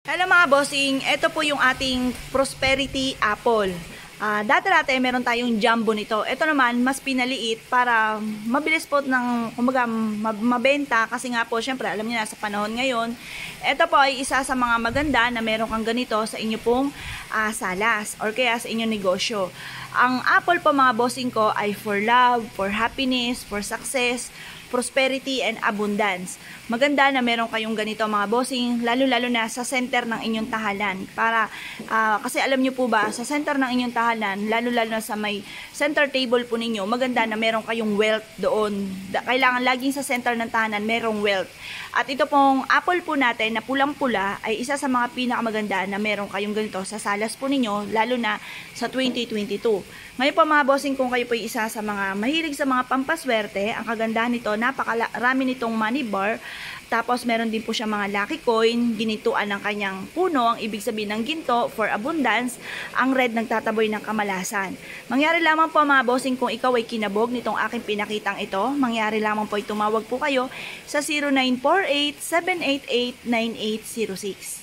Hello mga bossing, ito po yung ating Prosperity Apple. Dati meron tayong jumbo nito. Ito naman, mas pinaliit para mabilis po kumbaga, mabenta kasi nga po, syempre, alam niyo na sa panahon ngayon. Ito po ay isa sa mga maganda na meron kang ganito sa inyo pong salas or kaya sa inyong negosyo. Ang apple po mga bossing ko ay for love, for happiness, for success, prosperity and abundance. Maganda na meron kayong ganito mga bossing, lalo-lalo na sa center ng inyong tahanan. Para, kasi alam nyo po ba, sa center ng inyong tahanan, lalo-lalo na sa may center table po ninyo, maganda na meron kayong wealth doon. Kailangan laging sa center ng tahanan, merong wealth. At ito pong apple po natin na pulang-pula ay isa sa mga pinakamaganda na meron kayong ganito sa salas po ninyo, lalo na sa 2022. Ngayon po mga bossing, kung kayo po isa sa mga mahilig sa mga pampaswerte, ang kagandahan nito, napakarami nitong money bar. Tapos meron din po siya mga lucky coin, ginituan ng kanyang puno, ang ibig sabihin ng ginto for abundance, ang red nagtataboy ng kamalasan. Mangyari lamang po mga bossing kung ikaw ay kinabog nitong aking pinakitang ito, mangyari lamang po ay tumawag po kayo sa 0948-788-9806.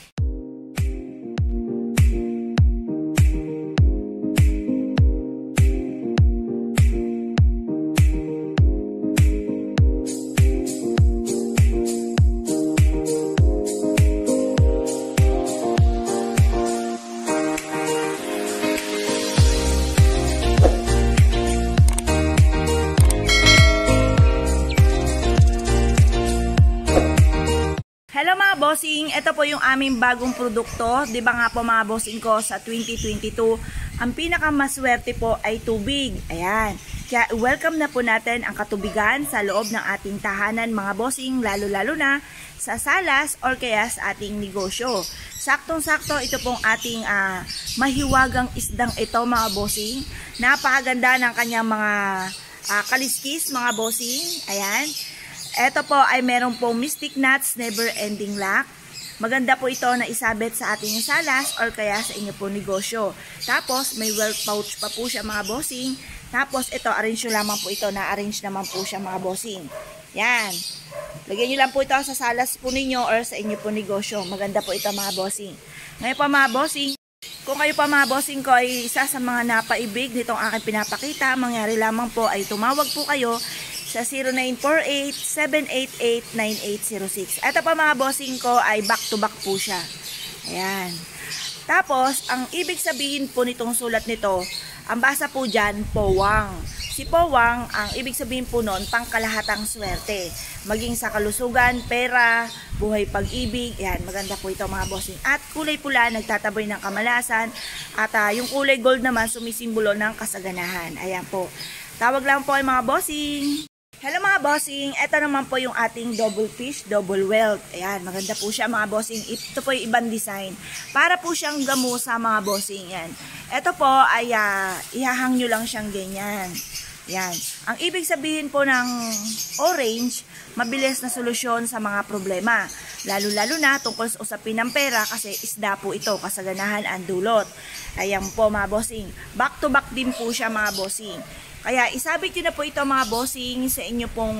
Hello mga bossing, ito po yung aming bagong produkto. Di ba nga po mga bossing ko sa 2022, ang pinakamaswerte po ay tubig. Ayan. Kaya welcome na po natin ang katubigan sa loob ng ating tahanan mga bossing, lalo-lalo na sa salas or kaya sa ating negosyo. Saktong-sakto ito pong ating mahiwagang isdang ito mga bossing. Napakaganda ng kanyang mga kaliskis mga bossing. Ayan. Ito po ay meron po Mystic Nuts Never Ending Luck. Maganda po ito na isabit sa ating salas or kaya sa inyo po negosyo. Tapos may wealth pouch pa po siya mga bossing. Tapos ito, arrange nyo lamang po ito. Na-arrange naman po siya mga bossing. Yan. Lagyan nyo lang po ito sa salas po ninyo or sa inyo po negosyo. Maganda po ito mga bossing. Ngayon po mga bossing, kung kayo pa mga bossing ko ay isa sa mga napaibig nitong aking pinapakita, mangyari lamang po ay tumawag po kayo sa 0948-788-9806. Ito pa mga bossing ko ay back to back po siya. Ayan. Tapos, ang ibig sabihin po nitong sulat nito, ang basa po dyan, powang. Si powang, ang ibig sabihin po nun, pangkalahatang swerte. Maging sa kalusugan, pera, buhay pag-ibig. Ayan, maganda po ito mga bossing. At kulay pula, nagtataboy ng kamalasan. At yung kulay gold naman, sumisimbolo ng kasaganahan. Ayan po. Tawag lang po ay mga bossing. Hello mga bossing, ito naman po yung ating double fish, double wealth. Ayan, maganda po siya mga bossing. Ito po yung ibang design. Para po siyang gamusa mga bossing. Yan. Ito po ay ihahang nyo lang siyang ganyan. Yan. Ang ibig sabihin po ng orange, mabilis na solusyon sa mga problema. Lalo-lalo na tungkol sa usapin ng pera kasi isda po ito, kasaganahan ang dulot. Ayan po mga bossing. Back to back din po siya mga bossing. Kaya isabit nyo na po ito mga bossing sa inyo pong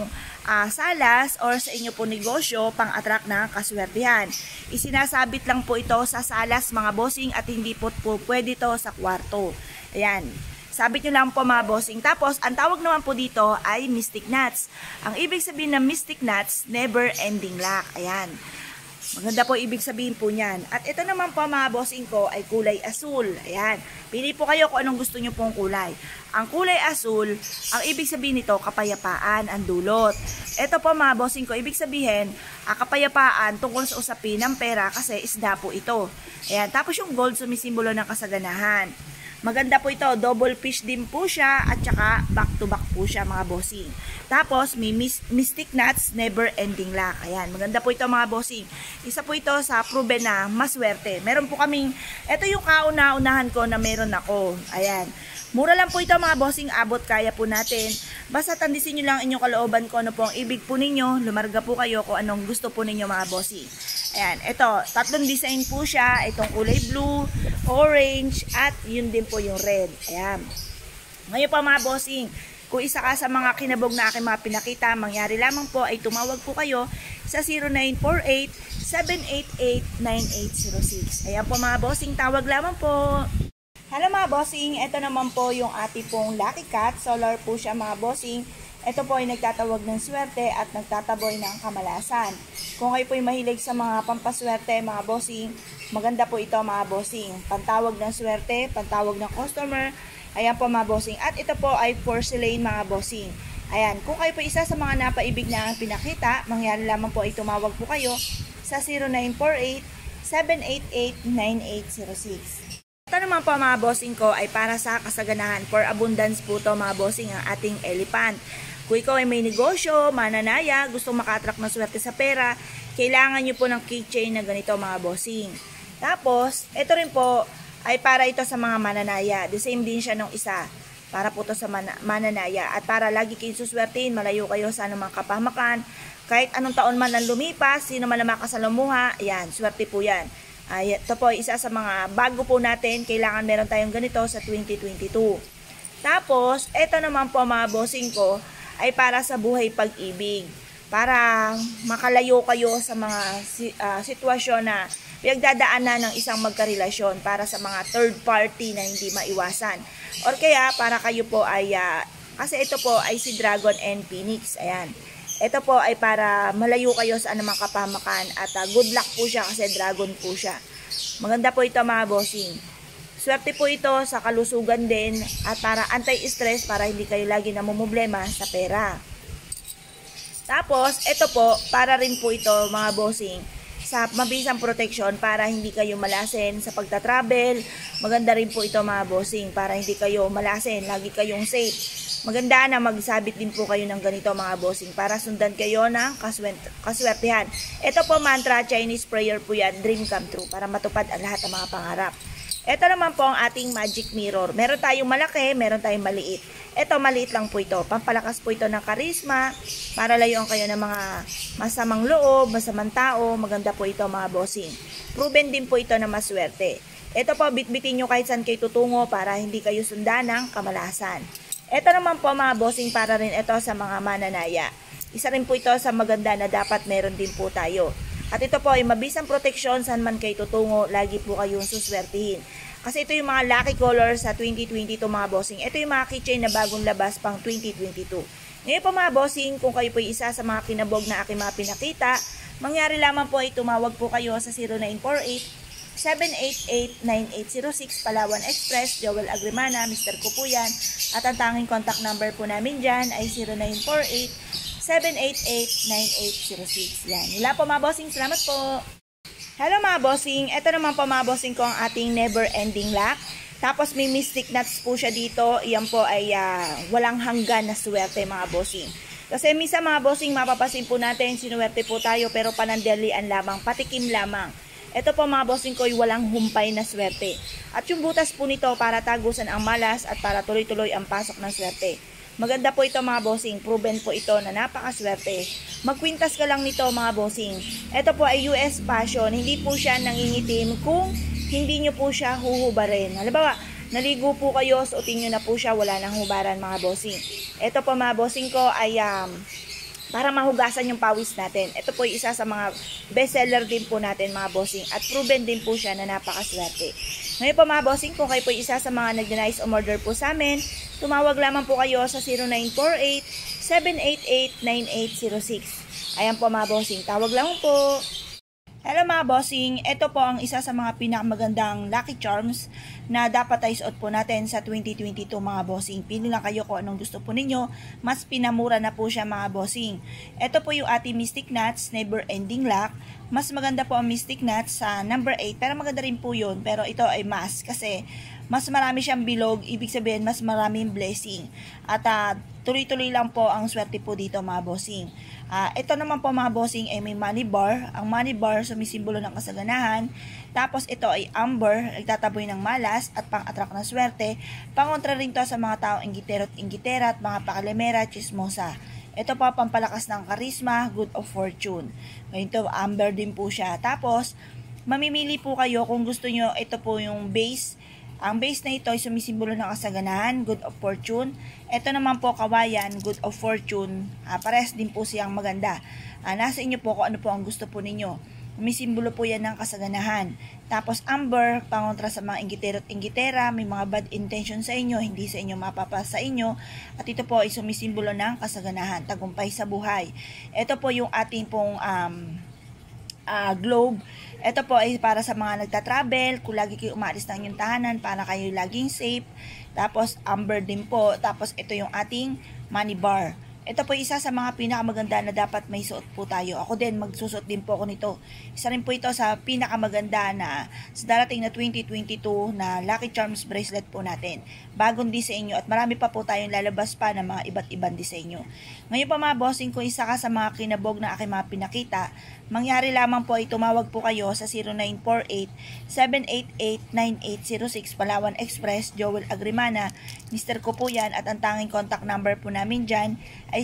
salas or sa inyo pong negosyo pang-attract ng kaswertihan. Isinasabit lang po ito sa salas mga bossing at hindi po pwede ito sa kwarto. Ayan. Sabit nyo lang po mga bossing. Tapos, ang tawag naman po dito ay Mystic Nuts. Ang ibig sabihin ng Mystic Nuts, never ending luck. Ayan. Maganda po ibig sabihin po niyan. At ito naman po mga bossing ko ay kulay asul. Ayan. Pili po kayo kung anong gusto nyo pong kulay. Ang kulay asul, ang ibig sabihin nito, kapayapaan, ang dulot. Ito po mga bossing ko, ibig sabihin, kapayapaan tungkol sa usapin ng pera kasi isda po ito. Ayan. Tapos yung gold sumisimbolo ng kasaganahan. Maganda po ito, double fish din po siya at saka back to back po siya mga bossing. Tapos may Mystic Nuts Never Ending Luck. Ayan, maganda po ito mga bossing. Isa po ito sa proven na maswerte. Meron po kaming, ito yung kauna-unahan ko na meron ako. Ayan. Mura lang po ito mga bossing, abot kaya po natin. Basta tandisin nyo lang inyong kalooban ko ano po ang ibig po ninyo. Lumarga po kayo kung anong gusto po ninyo mga bossing. Ayan, ito, tatlong design po siya. Itong kulay blue, orange, at yun din po yung red. Ayan. Ngayon pa mga bossing, kung isa ka sa mga kinabog na aking mga pinakita, mangyari lamang po ay tumawag po kayo sa 0948-788-9806. Ayan po mga bossing, tawag lamang po. Hello mga bossing, ito naman po yung ating pong Lucky Cat. Solar po siya mga bossing. Ito po ay nagtatawag ng swerte at nagtataboy ng kamalasan. Kung kayo po ay mahilig sa mga pampaswerte mga bossing, maganda po ito mga bossing. Pantawag ng swerte, pantawag ng customer. Ayan po mga bossing. At ito po ay porcelain mga bossing. Ayan, kung kayo po isa sa mga napaibig na ang pinakita, mangyari lamang po ay tumawag po kayo sa 0948-788-9806. Ito naman po mga bossing ko ay para sa kasaganahan, for abundance po to mga bossing, ang ating elephant. Kung ikaw ay may negosyo, mananaya, gusto maka-attract ng swerte sa pera, kailangan nyo po ng keychain na ganito mga bossing. Tapos, ito rin po ay para ito sa mga mananaya. The same din siya nung isa. Para po ito sa mananaya. At para lagi kayong suswertein, malayo kayo sa anumang kapahamakan. Kahit anong taon man ang lumipas, sino man ang makasalamuha, yan, swerte po yan. Ito po isa sa mga bago po natin, kailangan meron tayong ganito sa 2022. Tapos, ito naman po mga bossing ko ay para sa buhay pag-ibig. Para makalayo kayo sa mga sitwasyon na pinagdadaanan ng isang magkarelasyon, para sa mga third party na hindi maiwasan. Or kaya para kayo po ay, kasi ito po ay si Dragon and Phoenix. Ayan. Ito po ay para malayo kayo sa anumang kapahamakan at good luck po siya kasi dragon po siya. Maganda po ito mga bossing. Swerte po ito sa kalusugan din at para anti-stress, para hindi kayo lagi namumblema sa pera. Tapos ito po para rin po ito mga bossing sa mabisang protection para hindi kayo malasin sa pagta-travel. Maganda rin po ito mga bossing para hindi kayo malasin, lagi kayong safe. Maganda na magsabit din po kayo ng ganito mga bossing para sundan kayo ng kaswertehan. Ito po mantra, Chinese prayer po yan, dream come true, para matupad ang lahat ng mga pangarap. Ito naman po ang ating magic mirror. Meron tayong malaki, meron tayong maliit. Ito maliit lang po ito. Pampalakas po ito ng karisma, para layuan kayo ng mga masamang loob, masamang tao. Maganda po ito mga bossing. Proven din po ito na maswerte. Ito po, bitbitin nyo kahit saan kayo tutungo para hindi kayo sundan ng kamalasan. Ito naman po mga bossing para rin ito sa mga mananaya. Isa rin po ito sa maganda na dapat meron din po tayo. At ito po ay mabisang proteksyon saan man kayo tutungo, lagi po kayong suswertihin. Kasi ito yung mga lucky colors sa 2022 mga bossing. Ito yung mga keychain na bagong labas pang 2022. Ngayon po mga bossing, kung kayo po isa sa mga kinabog na aking mga pinakita, mangyari lamang po ay tumawag po kayo sa 0948-788-9806 Palawan Express, Joel Agrimana, Mr. Ko po yan. At ang tanging contact number po namin dyan ay 0948-788-9806. Yan. Wala po mga bossing. Salamat po. Hello mga bossing. Ito naman po mga bossing ko ang ating never ending luck. Tapos may mystic nuts po siya dito. Iyan po ay walang hanggan na swerte mga bossing. Kasi minsan mga bossing mapapasin po natin, sinuwerte po tayo pero panandalian lamang, patikim lamang. Ito po mga bossing ko ay walang humpay na swerte. At yung butas po nito para tagusan ang malas at para tuloy-tuloy ang pasok ng swerte. Maganda po ito mga bossing. Proven po ito na napakaswerte. Magkwintas ka lang nito mga bossing. Ito po ay US Passion. Hindi po siya nangingitim kung hindi nyo po siya huhubarin. Halimbawa, naligo po kayo, suotin nyo na po siya, wala nang hubaran mga bossing. Ito po mga bossing ko ay para mahugasan yung pawis natin. Ito po ay isa sa mga bestseller din po natin mga bossing. At proven din po siya na napakaswerte. Ngayon po mga bossing, kung kayo po isa sa mga nag-nice umorder po sa amin, tumawag lamang po kayo sa 0948-788-9806. Ayan po mga bossing, tawag lang po. Hello mga bossing, ito po ang isa sa mga pinakamagandang Lucky Charms na dapat ay suot po natin sa 2022 mga bossing. Pili lang kayo kung anong gusto po ninyo, mas pinamura na po siya mga bossing. Ito po yung ating Mystic Nuts Never Ending Luck. Mas maganda po ang Mystic Nuts sa number 8, pero maganda rin po yun. Pero ito ay mas kasi mas marami siyang bilog, ibig sabihin mas maraming blessing. At tuloy-tuloy lang po ang swerte po dito mga bossing. Ito naman po mga bossing ay may money bar. Ang money bar sumisimbolo ng kasaganahan. Tapos ito ay amber, nagtataboy ng malas at pang-attract ng swerte. Pangontra rin to sa mga taong inggitero at inggitera at mga pakalemera, chismosa. Ito po pampalakas ng karisma, good of fortune. Ito amber din po siya. Tapos mamimili po kayo kung gusto nyo, ito po yung base Ang base na ito ay sumisimbolo ng kasaganahan, good of fortune. Ito naman po kawayan, good of fortune. Parehas din po siyang maganda. Nasa inyo po kung ano po ang gusto po ninyo. Sumisimbolo po yan ng kasaganahan. Tapos amber, pangontra sa mga inggitero at inggitera, may mga bad intention sa inyo, hindi sa inyo mapapasa sa inyo. At ito po ay sumisimbolo ng kasaganahan, tagumpay sa buhay. Ito po yung ating pong globe. Ito po ay para sa mga nagta-travel, kung lagi kayo umaalis ng inyong tahanan para kayo laging safe. Tapos amber din po. Tapos ito yung ating money bar. Ito po isa sa mga pinakamaganda na dapat may suot po tayo. Ako din, magsusuot din po ako nito. Isa rin po ito sa pinakamaganda na sa darating na 2022 na Lucky Charms bracelet po natin. Bagong disenyo at marami pa po tayong lalabas pa ng mga iba't ibang disenyo. Ngayon pa mga bossing, kung isa ka sa mga kinabog na aking mga pinakita, mangyari lamang po ay tumawag po kayo sa 0948-788-9806 Palawan Express, Joel Agrimana. Mr. ko po yan at ang tanging contact number po namin dyan ay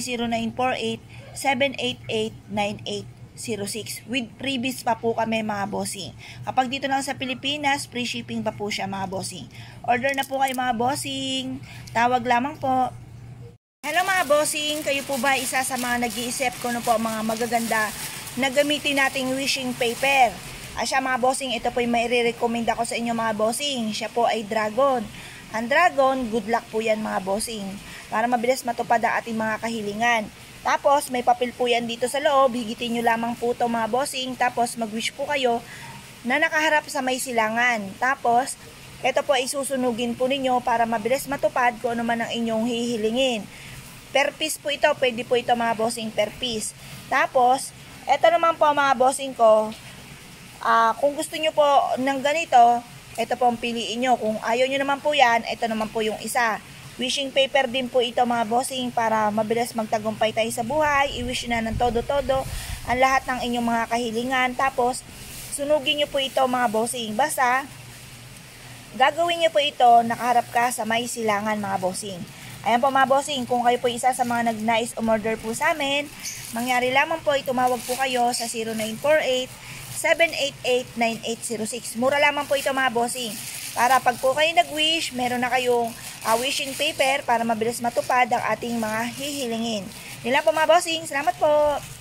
0948-788-9806. With freebies pa po kami mga bossing. Kapag dito lang sa Pilipinas, free shipping pa po siya mga bossing. Order na po kayo mga bossing. Tawag lamang po. Hello mga bossing, kayo po ba isa sa mga nag-iisip ko po mga magaganda na gamitin nating wishing paper? Siya mga bossing, ito po yung may re-recommend ako sa inyo mga bossing. Siya po ay dragon. Ang dragon, good luck po yan mga bossing. Para mabilis matupad ang ating mga kahilingan. Tapos, may papel po yan dito sa loob. Higitin nyo lamang po ito mga bossing. Tapos, mag-wish po kayo na nakaharap sa may silangan. Tapos, ito po ay susunugin po ninyo para mabilis matupad kung ano man ang inyong hihilingin. Per piece po ito. Pwede po ito mga bossing per piece. Tapos, ito naman po mga bossing ko. Kung gusto nyo po ng ganito, ito po ang piliin nyo. Kung ayaw nyo naman po yan, ito naman po yung isa. Wishing paper din po ito mga bossing para mabilis magtagumpay tayo sa buhay. I-wish na ng todo-todo ang lahat ng inyong mga kahilingan. Tapos, sunugin nyo po ito mga bossing. Basta, gagawin nyo po ito, nakaharap ka sa may silangan mga bossing. Ayan po mga bossing, kung kayo po isa sa mga nagnais umorder po sa amin, mangyari lamang po, tumawag po kayo sa 0948-788-9806. Mura lamang po ito mga bossing. Para pag po kayo nag-wish, meron na kayong wishing paper para mabilis matupad ang ating mga hihilingin. Yun lang po mga bossing. Salamat po!